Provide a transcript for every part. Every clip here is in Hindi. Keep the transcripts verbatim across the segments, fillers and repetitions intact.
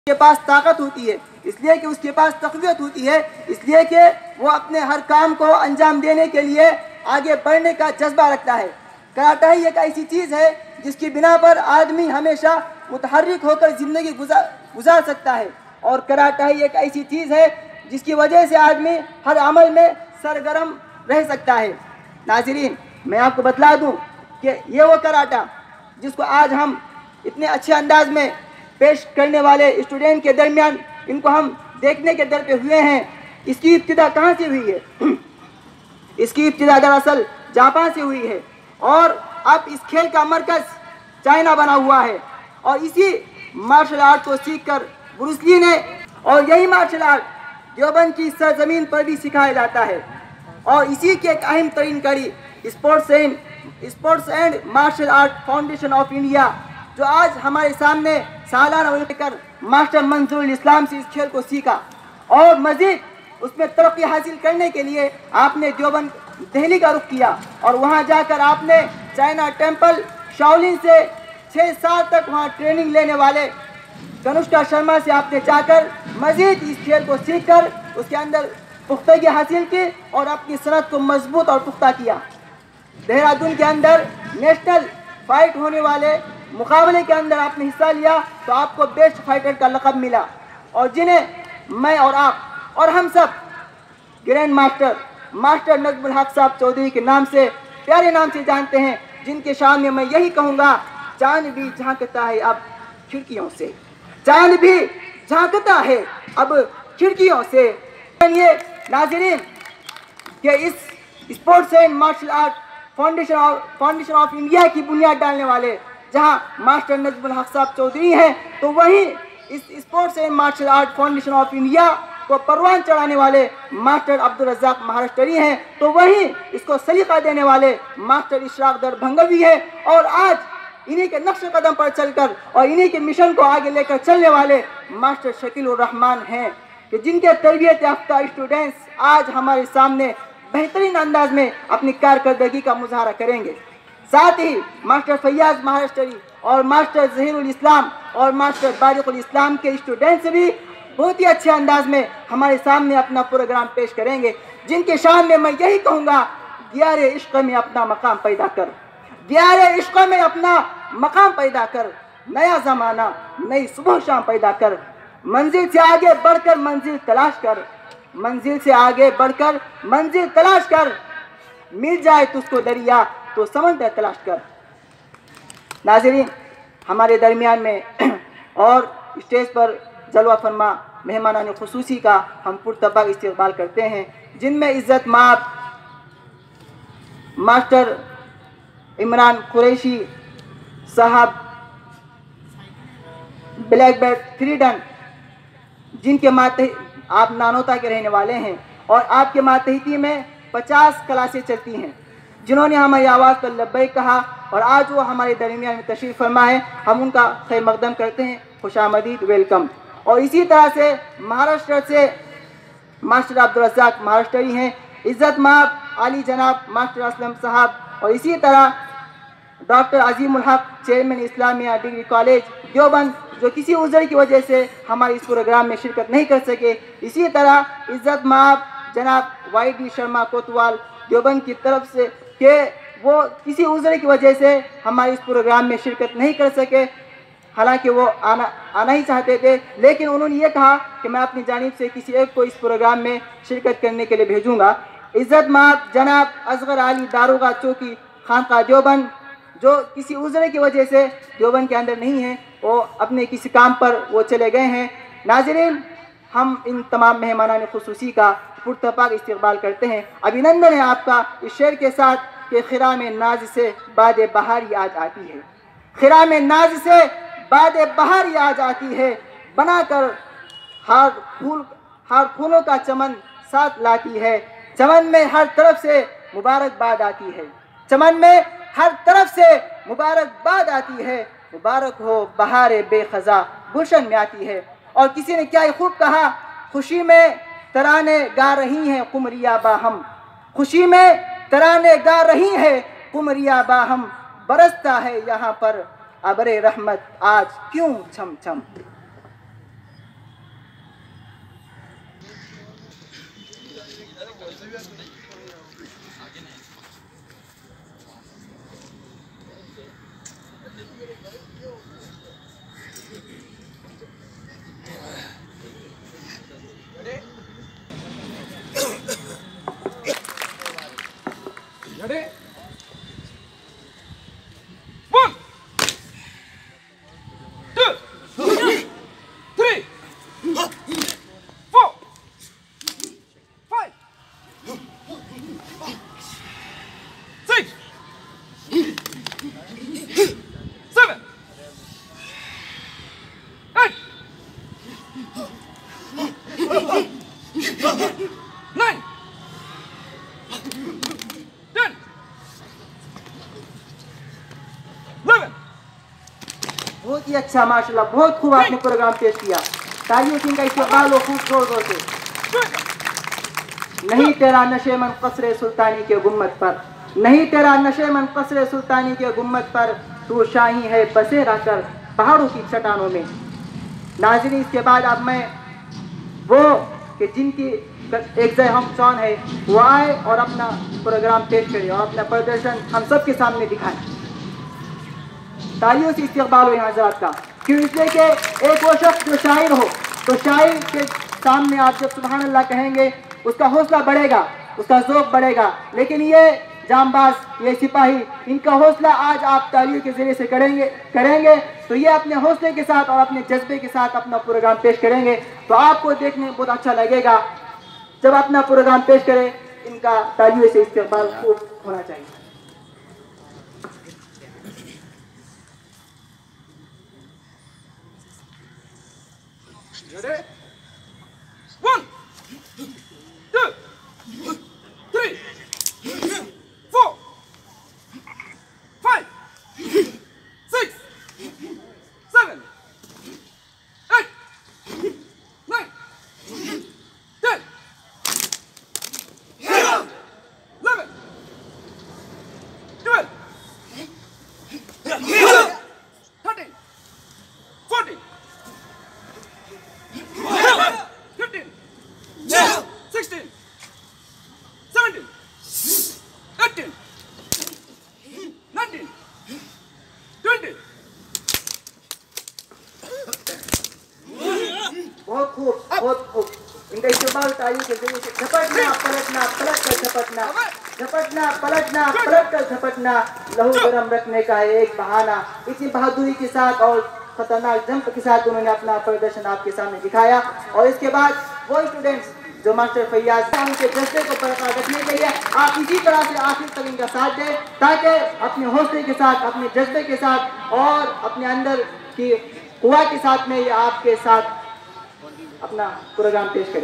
के पास ताकत होती है, इसलिए कि उसके पास तक़वियत होती है, इसलिए कि वो अपने हर काम को अंजाम देने के लिए आगे बढ़ने का जज्बा रखता है। कराटा ही एक ऐसी चीज़ है जिसकी बिना पर आदमी हमेशा मुतहर्रिक होकर ज़िंदगी गुजार गुजार सकता है, और कराटा ही एक ऐसी चीज़ है जिसकी वजह से आदमी हर अमल में सरगर्म रह सकता है। नाज़रीन, मैं आपको बतला दूं कि ये वो कराटा जिसको आज हम इतने अच्छे अंदाज में पेश करने वाले स्टूडेंट के दरमियान इनको हम देखने के दर पे हुए हैं, इसकी इब्तिदा कहाँ से हुई है? इसकी इब्तिदा दरअसल जापान से हुई है, और अब इस खेल का मरकज़ चाइना बना हुआ है, और इसी मार्शल आर्ट को सीखकर ब्रूस ली ने, और यही मार्शल आर्ट देवबंद की सरजमीन पर भी सिखाया जाता है। और इसी की एक अहम तरीन कड़ी sports and sports and martial art foundation of India, जो आज हमारे सामने सालाना लेकर मास्टर मंजूर इस्लाम से इस खेल को सीखा, और मजीद उसमें तरक्की हासिल करने के लिए आपने देवबंद दिल्ली का रुख किया, और वहां जाकर आपने चाइना टेम्पल शाओलिन से छः साल तक वहां ट्रेनिंग लेने वाले कनुष्का शर्मा से आपने जाकर मजीद इस खेल को सीखकर उसके अंदर पुख्तगी हासिल की और अपनी सनत को मजबूत और पुख्ता किया। देहरादून के अंदर नेशनल फाइट होने वाले मुकाबले के अंदर आपने हिस्सा लिया तो आपको बेस्ट फाइटर का लक़ब मिला, और जिन्हें मैं और आप और हम सब ग्रैंड मास्टर मास्टर नजमुल हक साहब चौधरी के नाम से, प्यारे नाम से जानते हैं, जिनके शान में मैं यही कहूँगा, चांद भी झांकता है अब खिड़कियों से, चांद भी झांकता है अब खिड़कियों से। ये नाज़रीन कि इस sports and martial art foundation of foundation of India की बुनियाद डालने वाले जहां मास्टर नजमुल हक साहब चौधरी हैं, तो वहीं इस sports and martial art foundation of India को परवान चढ़ाने वाले मास्टर अब्दुल रज़ाक महाराष्ट्री हैं, तो वहीं इसको सलीका देने वाले मास्टर इशराक दरभंगवी है, और आज इन्हीं के नक्श कदम पर चलकर और इन्हीं के मिशन को आगे लेकर चलने वाले मास्टर शकील उर रहमान हैं, कि जिनके तरबियत याफ्ता स्टूडेंट्स आज हमारे सामने बेहतरीन अंदाज में अपनी कारकर्दगी का मुजाहरा करेंगे। साथ ही मास्टर फैयाज महाराष्ट्री और मास्टर जहीरुल इस्लाम और मास्टर बारिकुल इस्लाम के स्टूडेंट्स भी बहुत ही अच्छे अंदाज में हमारे सामने अपना प्रोग्राम पेश करेंगे, जिनके शान में मैं यही कहूँगा, दियारे इश्क में अपना मकाम पैदा कर, दियारे इश्क में अपना मकाम पैदा कर, नया ज़माना नई सुबह शाम पैदा कर, मंजिल से आगे बढ़कर मंजिल तलाश कर, मंजिल से आगे बढ़कर मंजिल तलाश कर, मिल जाए तुझको दरिया तो समंदर तलाश कर। नाज़रीन, हमारे दरमियान में और स्टेज पर जलवा फरमा मेहमानान खुसूसी का हम पुरतबाक इस्तकबाल करते हैं, जिनमें इज़्ज़त माब मास्टर इमरान कुरैशी साहब ब्लैक बेल्ट थ्री डन, जिनके माते आप नानोता के रहने वाले हैं, और आपके मातहती में पचास क्लासें चलती हैं, जिन्होंने हमारी आवाज़ पर लब्बैक कहा, और आज वो हमारे दरमियान में तशरीफ़ फरमा है। हम उनका खैर मकदम करते हैं, खुशामदीद, वेलकम। और इसी तरह से महाराष्ट्र से मास्टर अब्दुल रज़ाक महाराष्ट्री हैं, इज़्ज़त माब आली जनाब मास्टर असलम साहब, और इसी तरह doctor Azimul Haq chairman Islamia degree college Deoband, जो किसी उज़र की वजह से हमारे इस प्रोग्राम में शिरकत नहीं कर सके। इसी तरह इज़्ज़त माब जनाब वाई डी शर्मा कोतवाल देवबंद की तरफ से कि वो किसी उज़र की वजह से हमारे इस प्रोग्राम में शिरकत नहीं कर सके, हालांकि वो आना आना ही चाहते थे, लेकिन उन्होंने ये कहा कि मैं अपनी जानिब से किसी एक को इस प्रोग्राम में शिरकत करने के लिए भेजूँगा। इज़्ज़त माब जनाब असगर अली दारोगा चौकी खानका देवबंद, जो किसी उज़र की वजह से देवबंद के अंदर नहीं है, वो अपने किसी काम पर वो चले गए हैं। नाज़रीन, हम इन तमाम मेहमानान खुसूसी का पुरतपाक इस्तकबाल करते हैं। अभिनंदन है आपका इस शेर के साथ कि खिरा में नाज से बाद बहार याद आती है, खिरा में नाज से बाद बहार याद आती है, बनाकर हर फूल हर फूलों का चमन साथ लाती है, चमन में हर तरफ से मुबारकबाद आती है, चमन में हर तरफ से मुबारकबाद आती है, मुबारक हो बहार बेखज़ा गुलशन में आती है। और किसी ने क्या खूब कहा, खुशी में तराने गा रही हैं कुमरिया बाहम, खुशी में तराने गा रही है कुमरिया बाहम, बरसता है यहाँ पर अबरे रहमत आज क्यों छम छम। Ready? One, two, three, four, five, six, seven, eight, nine, ten, eleven. बहुत ही अच्छा माशाल्लाह, बहुत खूब आपने प्रोग्राम पेश किया। तालियों से इनका इस्तेमाल हो खूब जोर जोर से। नहीं तेरा नशे मन कसरे सुल्तानी के गुम्मत पर, नहीं तेरा नशे मन कसरे सुल्तानी के गुम्मत पर, तू शाही है बसे रहकर पहाड़ों की चट्टानों में। नाज़रीन, इसके बाद अब मैं वो कि जिनकी एक जय हम चौन है वो आए और अपना प्रोग्राम पेश करें और अपना प्रदर्शन हम सब के सामने दिखाएं। तालियों से इस्तकबाल हो यहाँ हज़रात का। क्यों? इसलिए कि एक वो शख्स जो शायर हो, तो शायर के सामने आप जब सुभान अल्लाह कहेंगे उसका हौसला बढ़ेगा, उसका ज़ौक़ बढ़ेगा। लेकिन ये जांबाज, ये सिपाही, इनका हौसला आज आप तालियों के ज़रिए से करेंगे करेंगे तो ये अपने हौसले के साथ और अपने जज्बे के साथ अपना प्रोग्राम पेश करेंगे। तो आपको देखने में बहुत अच्छा लगेगा जब अपना प्रोग्राम पेश करें। इनका तालियों से इस्तकबाल खूब होना चाहिए। Ready? One, two, three, four, five, six, seven, eight, nine, ten, eleven, twelve, thirteen, fourteen, fifteen, sixteen, seventeen, eighteen, nineteen, twenty. बहुत खूब, बहुत खूब। इनका इस्तेमाल तालियों के जरिए से झपटना, पलटना, पलट कर झपटना, झपटना, पलटना, पलट कर झपटना, लहू गरम रखने का है एक बहाना। इतनी बहादुरी के साथ और खतरनाक जंप के साथ उन्होंने अपना प्रदर्शन आपके सामने दिखाया। और इसके बाद वो स्टूडेंट्स जो मास्टर फैयाज उनके जज्बे को बरकरार रखने के लिए आप इसी तरह से आखिर तक इनका साथ दें, ताकि अपने हौसले के साथ, अपने जज्बे के साथ और अपने अंदर की कुआ के साथ में ये आपके साथ अपना प्रोग्राम पेश करें।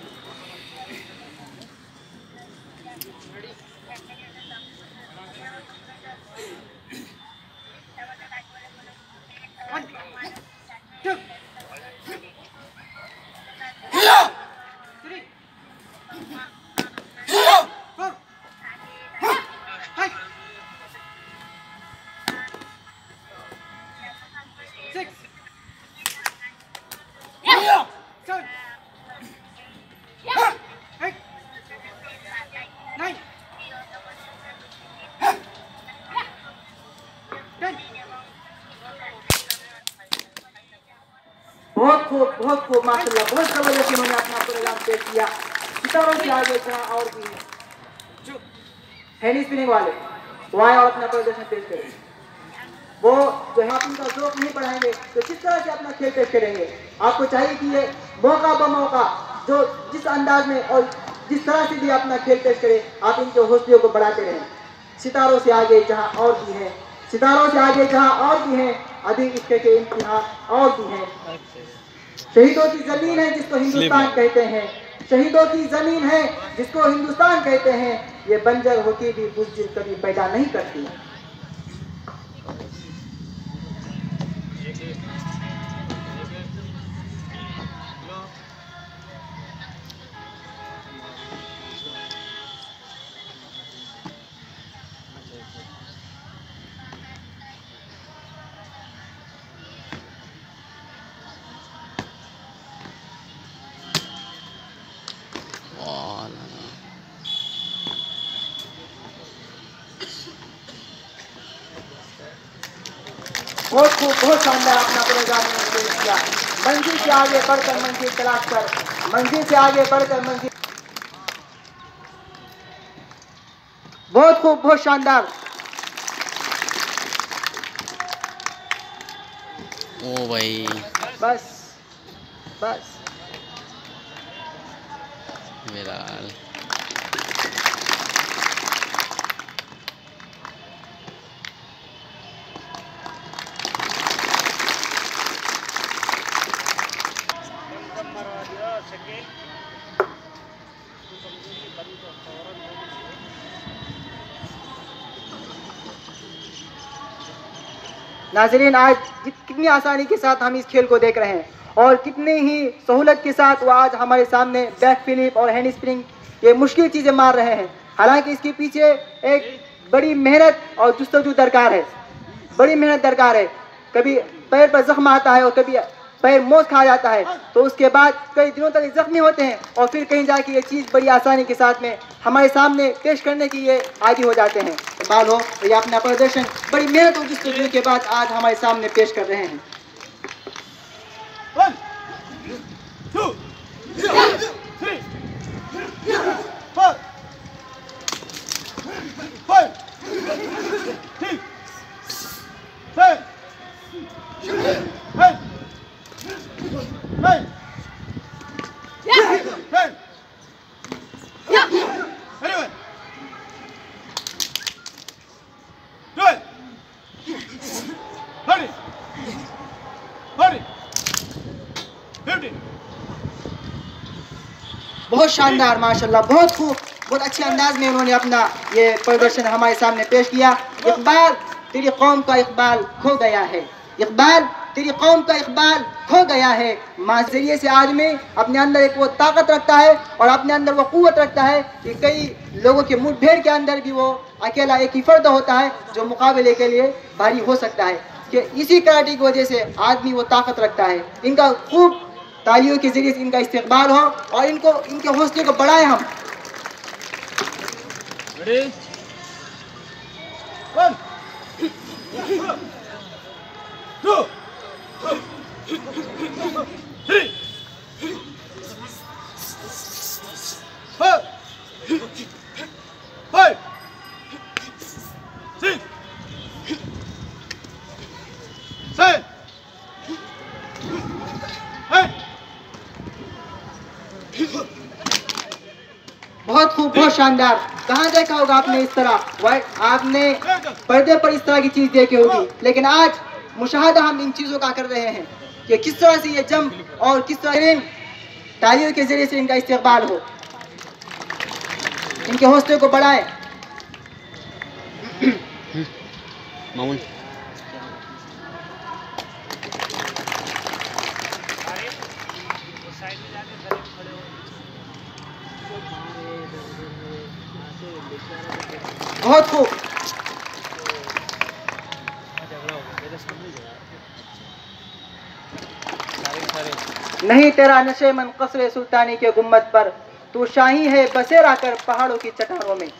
बहुत खूब, बहुत खूब माशाल्लाह, बहुत जबरदस्त उन्होंने अपना प्रोग्राम पेश किया। सितारों से आगे जहाँ और भी हैं हैंड स्पिनिंग वाले, वो आए और अपना प्रदर्शन पेश करें। वो जो है आप उनका ज़ौक़ नहीं बढ़ाएंगे तो किस तरह से अपना खेल पेश करेंगे। आपको चाहिए कि ये मौका ब मौका जो जिस अंदाज में और जिस तरह से भी अपना खेल पेश करें, आप इनके हौसलों को बढ़ाते रहें। सितारों से आगे जहाँ और भी हैं, सितारों से आगे जहाँ और भी हैं, अभी इसके के इम्तिहान और भी हैं। शहीदों की ज़मीन है जिसको हिंदुस्तान कहते हैं, शहीदों की ज़मीन है जिसको हिंदुस्तान कहते हैं, ये बंजर होके भी बुज़दिल कभी पैदा नहीं करती। बहुत खूब, बहुत शानदार अपना प्रोग्राम पेश किया। मंजिल से आगे बढ़कर मंजिल तलाश कर, मंजिल से आगे बढ़कर मंजिल। बहुत खूब, बहुत शानदार। ओ भाई बस बस बिलाल नाजरीन, आज कितनी आसानी के साथ हम इस खेल को देख रहे हैं और कितनी ही सहूलत के साथ वो आज हमारे सामने बैक फ्लिप और हैंड स्प्रिंग ये मुश्किल चीज़ें मार रहे हैं। हालांकि इसके पीछे एक बड़ी मेहनत और जुस्तजू दरकार है, बड़ी मेहनत दरकार है। कभी पैर पर जख्म आता है और कभी पैर मोच खा जाता है, तो उसके बाद कई दिनों तक जख्मी होते हैं और फिर कहीं जाके ये चीज़ बड़ी आसानी के साथ में हमारे सामने पेश करने की ये आदी हो जाते हैं। बाल हो तो ये अपना प्रदर्शन बड़ी मेहनत और जुस्तजू के बाद आज हमारे सामने पेश कर रहे हैं। One, two, three, four, five, six, seven, eight, nine, ten. Anyone? Twelve, thirteen, fourteen, fifteen. बहुत शानदार, माशाल्लाह, बहुत खूब, बहुत अच्छे अंदाज में उन्होंने अपना ये प्रदर्शन हमारे सामने पेश किया। इकबाल, तेरी कौम का इकबाल खो गया है, इकबाल तेरी कौम का इकबाल खो गया है। माँ जरिए से आदमी अपने अंदर एक वो ताकत रखता है और अपने अंदर वो क़ुव्वत रखता है कि कई लोगों के मुठभेड़ के अंदर भी वो अकेला एक ही फर्द होता है जो मुकाबले के लिए भारी हो सकता है। कि इसी कराटे की वजह से आदमी वो ताकत रखता है। इनका खूब तालियों के जरिए से इनका इस्तेक़बाल हो और इनको इनके हौसले को बढ़ाएं हम। Ready? One, two, three, four, five, six, seven, eight. बहुत खूब, बहुत शानदार। कहाँ देखा होगा आपने इस तरह वाइट, आपने पर्दे पर इस तरह की चीज देखी होगी, लेकिन आज मुशाहदा हम इन चीजों का कर रहे हैं कि किस तरह से ये जंप और किस तरह तालियों के जरिए से इनका इस्तेक़बाल हो, इनके हौसले को बढ़ाएं। मामून बहुत खूब। नहीं तेरा नशे मन कसरे सुल्तानी के गुम्मत पर, तू शाही है बसेरा कर पहाड़ों की चट्टानों में।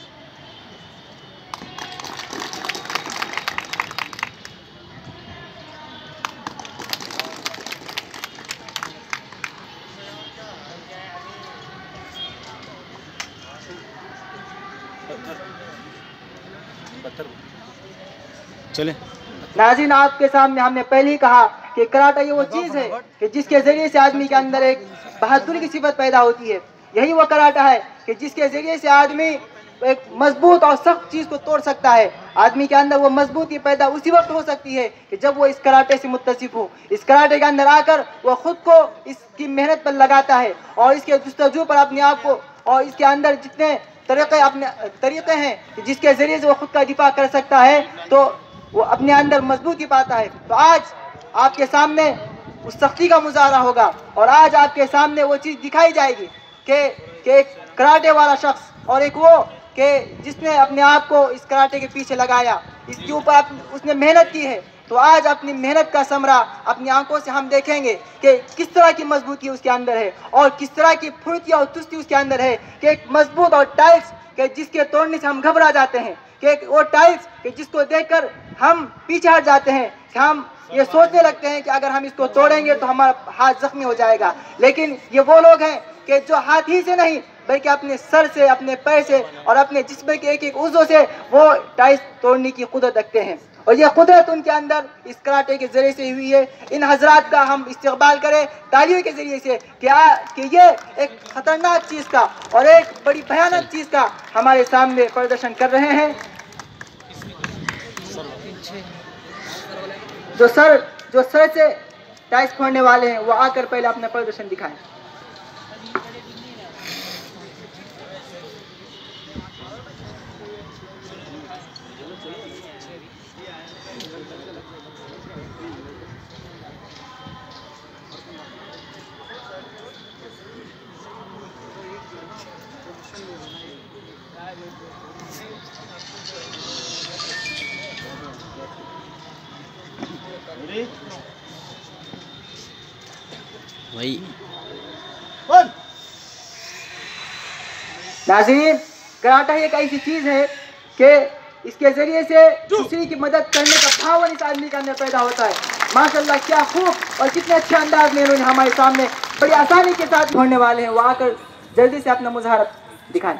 चले नाज़रीन, आपके सामने हमने पहले ही कहा कि कराटा ये वो चीज़ है कि जिसके ज़रिए से आदमी के अंदर एक बहादुरी की सिफत पैदा होती है। यही वो कराटा है कि जिसके ज़रिए से आदमी एक मजबूत और सख्त चीज़ को तोड़ सकता है। आदमी के अंदर वो मजबूती पैदा उसी वक्त हो सकती है कि जब वो इस कराटे से मुत्तसिफ हो। इस कराटे के अंदर आकर वो खुद को इसकी मेहनत पर लगाता है और इसके जुस्तजू पर अपने आप को, और इसके अंदर जितने तरीक़े अपने तरीक़े हैं जिसके ज़रिए से वो खुद का दिफा कर सकता है, तो वो अपने अंदर मजबूती पाता है। तो आज आपके सामने उस सख्ती का मुजाहरा होगा और आज आपके सामने वो चीज़ दिखाई जाएगी कि कि एक कराटे वाला शख्स और एक वो कि जिसने अपने आप को इस कराटे के पीछे लगाया, इसके ऊपर उसने मेहनत की है। तो आज अपनी मेहनत का समरा अपनी आंखों से हम देखेंगे कि किस तरह की मजबूती उसके अंदर है और किस तरह की फुर्ती और चुस्ती उसके अंदर है कि एक मजबूत और टाइल्स के जिसके तोड़ने से हम घबरा जाते हैं, कि वो टाइल्स कि जिसको देखकर हम पीछे हट जाते हैं कि हम ये सोचने लगते हैं कि अगर हम इसको तोड़ेंगे तो हमारा हाथ जख्मी हो जाएगा। लेकिन ये वो लोग हैं कि जो हाथ ही से नहीं बल्कि अपने सर से, अपने पैर से और अपने जिस्म के एक एक उज़्व से वो टाइल्स तोड़ने की कुदरत रखते हैं, और ये कुदरत उनके अंदर इस कराटे के जरिए से हुई है। इन हजरात का हम इस्तेक़बाल करें तालियों के जरिए से कि, आ, कि ये एक खतरनाक चीज़ का और एक बड़ी भयानक चीज़ का हमारे सामने प्रदर्शन कर रहे हैं। जो सर जो सर से टाइल्स फोड़ने वाले हैं वो आकर पहले अपना प्रदर्शन दिखाएं। भाई वन। नाज़रीन, कराटा एक ऐसी चीज़ है कि इसके ज़रिए से दूसरी की मदद करने का भाव इस आदमी के अंदर पैदा होता है। माशाल्लाह, क्या खूब और कितने अच्छे अंदाज में इन्होंने हमारे सामने बड़ी आसानी के साथ छोड़ने वाले हैं। वो आकर जल्दी से अपना मुजाहरा दिखाएं।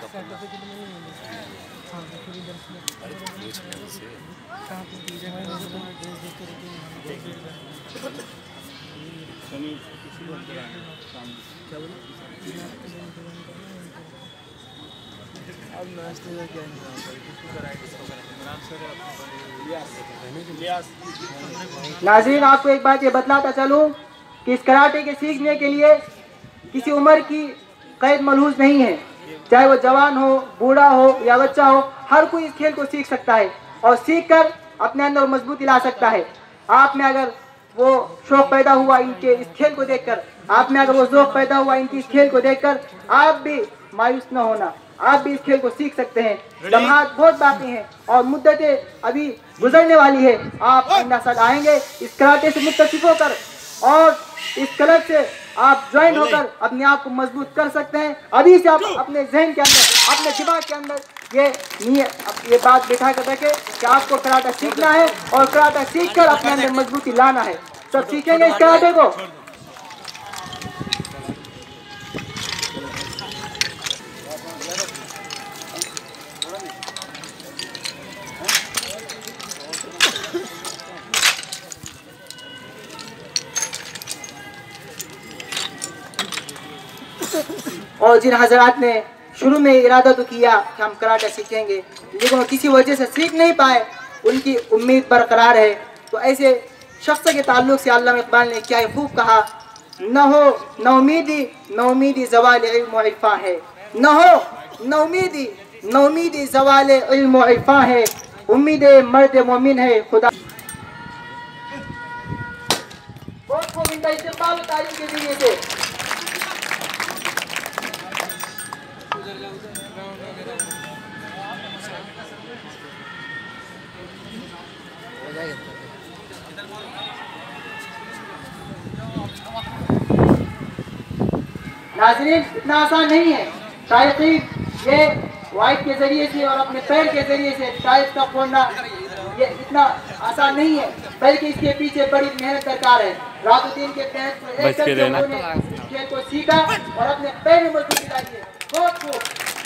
नाज़रीन, आपको एक बात ये बतलाता चलूं कि इस कराटे के सीखने के लिए किसी उम्र की कैद मलहूज नहीं है। चाहे वो जवान हो, बूढ़ा हो या बच्चा हो, हर कोई इस खेल को सीख सकता है और सीख कर अपने अंदर मजबूती ला सकता है। आप में अगर वो शौक पैदा हुआ इनके इस खेल को देखकर, आप में अगर वो ज़ौक़ पैदा हुआ इनकी इस खेल को देखकर, आप भी मायूस न होना, आप भी इस खेल को सीख सकते हैं। लम्हात बहुत बाकी हैं और मुद्दतें अभी गुजरने वाली है। आप आइंदा साल आएंगे इस कराटे से मुत्तसिफ होकर और इस क्लब से आप ज्वाइन होकर अपने आप को मजबूत कर सकते हैं। अभी से आप अपने जहन के अंदर, अपने दिमाग के अंदर ये नियत ये बात बिठा कर रखें कि आपको कराटा सीखना है और कराटा सीख कर अपने अंदर मजबूती लाना है। सब सीखेंगे इस कराटे को। और जिन हजरात ने शुरू में इरादा तो किया कि हम कराटे सीखेंगे, लेकिन वो किसी वजह से सीख नहीं पाए, उनकी उम्मीद बरकरार है। तो ऐसे शख्स के ताल्लुक से अल्लामा इकबाल ने क्या खूब कहा, न हो न उम्मीदी न उम्मीदी ज़वाल इल्म व इरफा है, न हो न उम्मीदी न उम्मीदी ज़वाल इल्म व इरफा है, उम्मीद मर्द मोमिन है खुदा। बहुत खूब इनका इस्तेमाल तारीफ के जरिए से नाज़रीन, इतना आसान नहीं है। ताइक़ीब ये वाइट के जरिए से और अपने पैर के जरिए से टाइल्स का फोड़ना ये इतना आसान नहीं है, बल्कि इसके पीछे बड़ी मेहनत दरकार है। रातों दिन के मेहनत को एक करके उन्होंने इस खेल को सीखा और अपने पैर में मजबूती लाई है। बहुत खूब।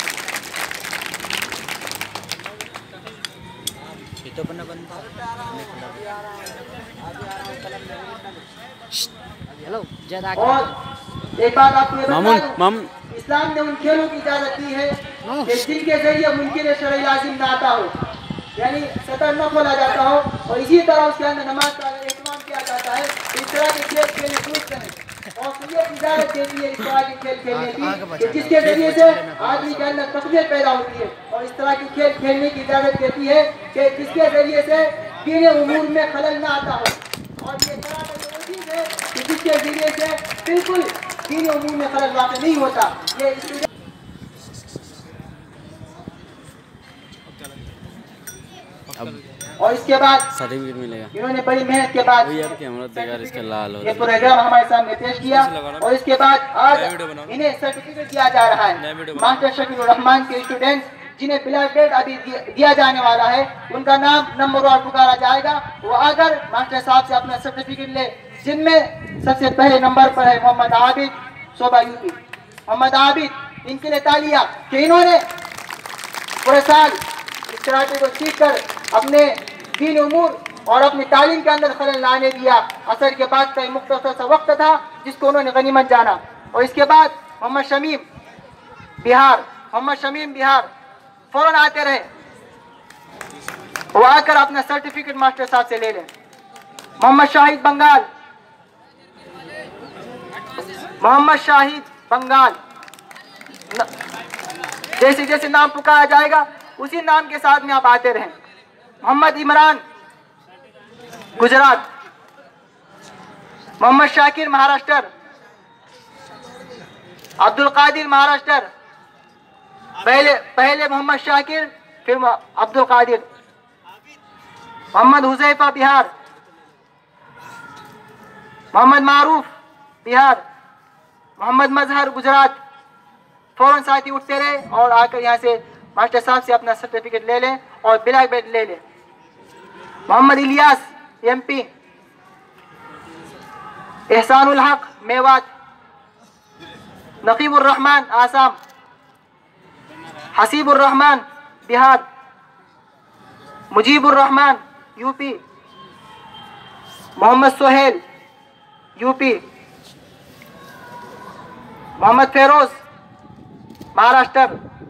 और एक बात आपको मामून माम इस्लाम ने उन खेलों की इजाजत दी है कि जिनके जरिए मुनकिर शरई लाजिम ना आता हो, यानी सतर न खोला जाता हो, और इसी तरह उसके अंदर नमाज का एहतमाम किया जाता है। इस तरह के खेल खेलने दुरुस्त हैं और शरीयत इजाजत देती है इस तरह के खेल खेलने की कि जिसके जरिए से आदमी के अंदर तकबीर पैदा होती है, और इस तरह के खेल खेलने की इजाजत देती है कि जिसके जरिए से दीन उमूर में खलल ना आता हो। और ये वो चीज़ है कि जिसके जरिए से बिल्कुल दीन उमूर में खलल वाक़ नहीं होता। ये और इसके बाद सर्टिफिकेट मिलेगा। इन्होंने बड़ी मेहनत के बाद यार कैमरा देखा इसका लाल हो ये प्रोग्राम हमारे सामने पेश किया, और इसके बाद आज इन्हें सर्टिफिकेट दिया जा रहा है। मास्टर शकील रहमान के स्टूडेंट जिन्हें ब्लैक बेल्ट अभी दिया जाने वाला है, उनका नाम नंबर और पुकारा जाएगा। वो आकर मास्टर साहब से अपना सर्टिफिकेट ले, जिनमें सबसे पहले नंबर पर है मोहम्मद आबिद, शोभा यूपी। मोहम्मद आबिद, इनके लिए तालियां कि इन्होंने पूरे साल इस कराटे को सीख कर अपने दीन उमूर और अपनी तालीम के अंदर खलल लाने दिया। असर के बाद का मुख्तसर सा वक्त था जिसको उन्होंने गनीमत जाना। और इसके बाद मोहम्मद शमीम बिहार, मोहम्मद शमीम बिहार फौरन आते रहे, वो आकर अपना सर्टिफिकेट मास्टर साहब से ले लें। मोहम्मद शाहिद बंगाल, मोहम्मद शाहिद बंगाल, जैसे जैसे नाम पुकारा जाएगा उसी नाम के साथ में आप आते रहें। मोहम्मद इमरान गुजरात, मोहम्मद शाकिर महाराष्ट्र, अब्दुल कादिर महाराष्ट्र, पहले पहले मोहम्मद शाकिर फिर अब्दुल कादिर। मोहम्मद हुजैफा बिहार, मोहम्मद मारूफ बिहार, मोहम्मद मजहर गुजरात। फौरन साथी उठते रहे और आकर यहाँ से मास्टर साहब से अपना सर्टिफिकेट ले लें और ब्लैक बेल्ट ले लें। Mohammad Ilyas MP, Ehsanul Haq Mewat, Naqibur Rahman Assam, Hasibur Rahman Bihar, Mujibur Rahman UP, Mohammad Sohail UP, Mohammad Feroz Maharashtra,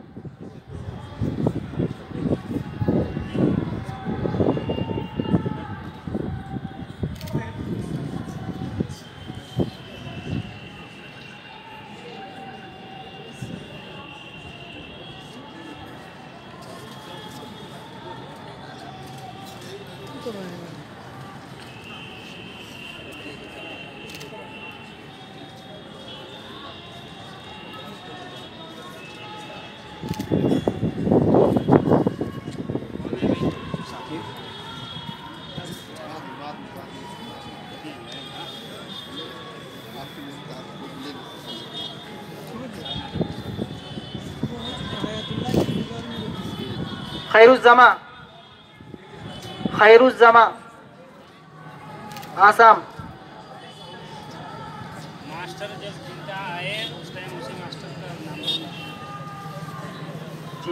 Khairuzzama, Khairuzzama Assam. Master जब जिंदा आए उस टाइम उसी मास्टर का नाम जी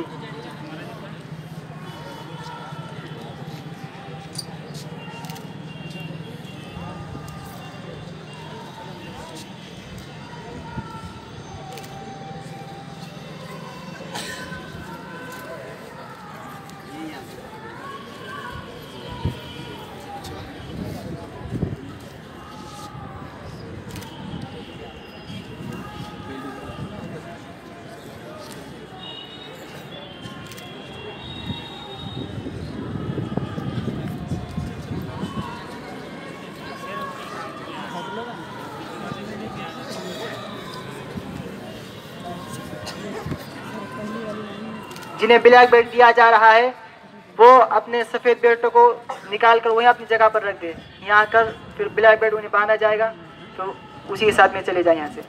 जिन्हें ब्लैक बेल्ट दिया जा रहा है वो अपने सफ़ेद बेल्ट को निकाल कर वहीं अपनी जगह पर रख दे। यहाँ आकर फिर ब्लैक बेल्ट उन्हें बांधा जाएगा, तो उसी के साथ में चले जाए यहाँ से।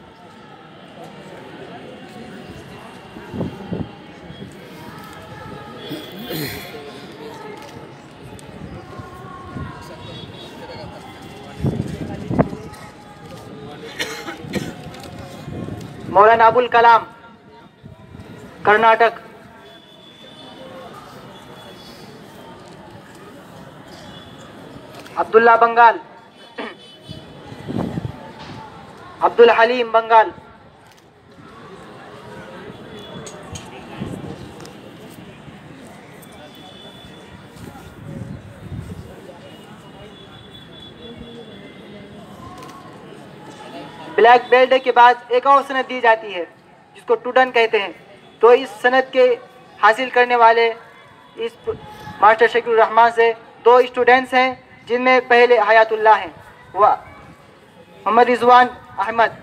मौलाना अबुल कलाम कर्नाटक, अब्दुल्ला बंगाल, अब्दुल हलीम बंगाल, ब्लैक बेल्ट के बाद एक और सनद दी जाती है जिसको टूडन कहते हैं। तो इस सनद के हासिल करने वाले इस मास्टर शकीर रहमान से दो स्टूडेंट्स हैं, जिनमें पहले हयातुल्लाह हैं, वह मोहम्मद रिजवान अहमद।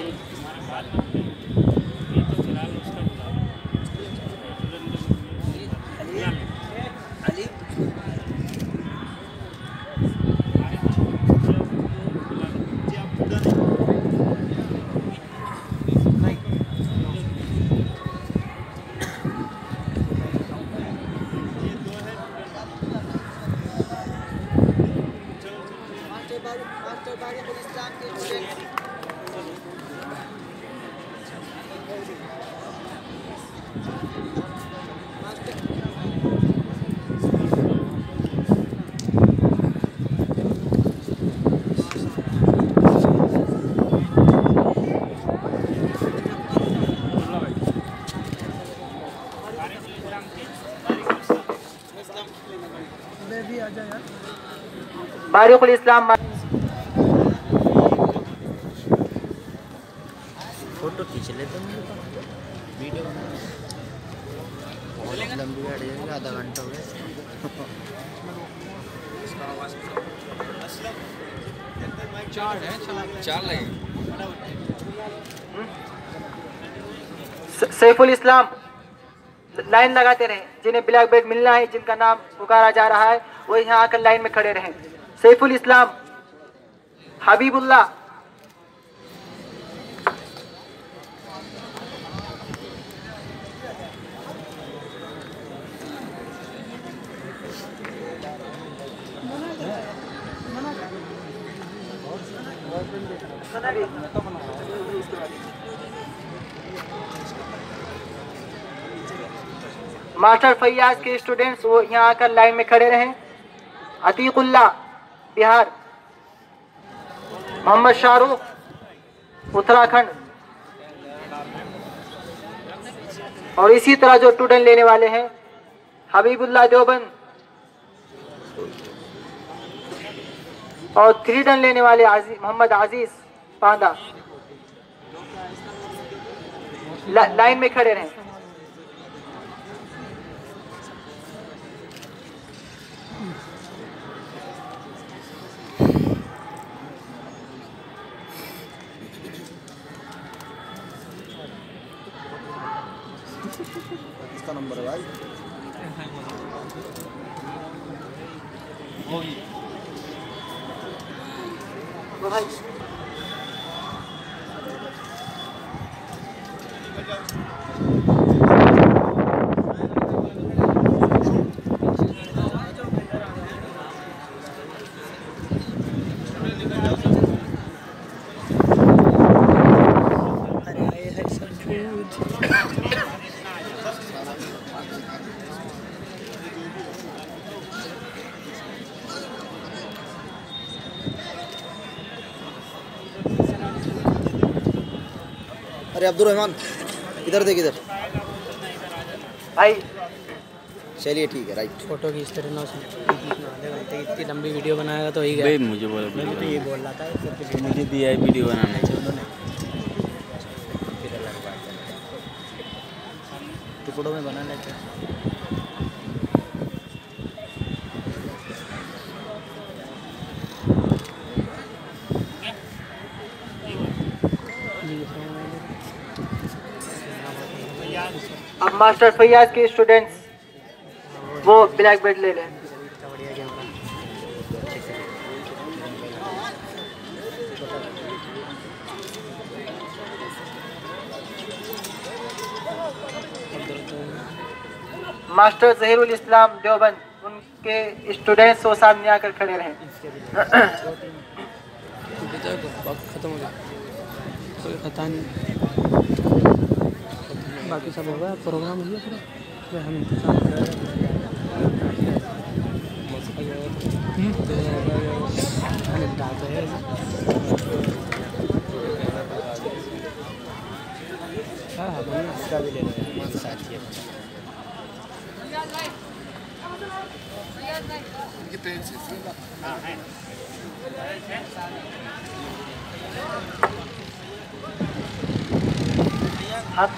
हमारे बात मानते हैं। ये तो फिलहाल उसका बुलाओ। अली अली मास्टर तारीखुल इस्लाम के स्टूडेंट तारीखुल इस्लाम फोटो खींच लेते हैं वीडियो बना बहुत लंबी गाड़ी है, आधा घंटा हो गया। चार लगे सैफुल इस्लाम लाइन लगाते रहे। जिन्हें ब्लैक बेल्ट मिलना है, जिनका नाम पुकारा जा रहा है, वो यहाँ आकर लाइन में खड़े रहें। सैफुल इस्लाम, हबीबुल्लाह, मास्टर फैयाज के स्टूडेंट्स वो यहाँ आकर लाइन में खड़े रहें। अतीकुल्लाह बिहार, मोहम्मद शाहरुख उत्तराखंड, और इसी तरह जो स्टूडेंट लेने वाले हैं हबीबुल्लाह देवबंद, और थ्री डन लेने वाले आजी, मोहम्मद आजीज पांदा, ला, लाइन में खड़े रहें। इसका नंबर है भाई। वो भाई अरे अब्दुल रहमान इधर देख इधर। भाई चलिए ठीक है राइट। फोटो खींचते रहना उसमें आधे घंटे की इतनी लंबी वीडियो बनाएगा तो ही गया। भाई मुझे बोला मैं तो ये बोल रहा था मुझे दिया है वीडियो बनाने से उन्होंने। टुकड़ों में बना लेते हैं। अब मास्टर फैयाज के स्टूडेंट्स वो ब्लैक बेल्ट ले लें। मास्टर जहीरुल इस्लाम देवबंद, उनके स्टूडेंट्स वो सामने आकर खड़े रहें। खत्म हो गया, कोई खता नहीं, बाकी सब हो गया, प्रोग्राम हो गया पूरा। हम इंतजार कर रहे हाँ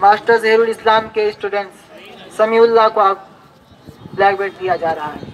मास्टर जहीरुल इस्लाम के स्टूडेंट्स समीउल्लाह को ब्लैक बेल्ट दिया जा रहा है।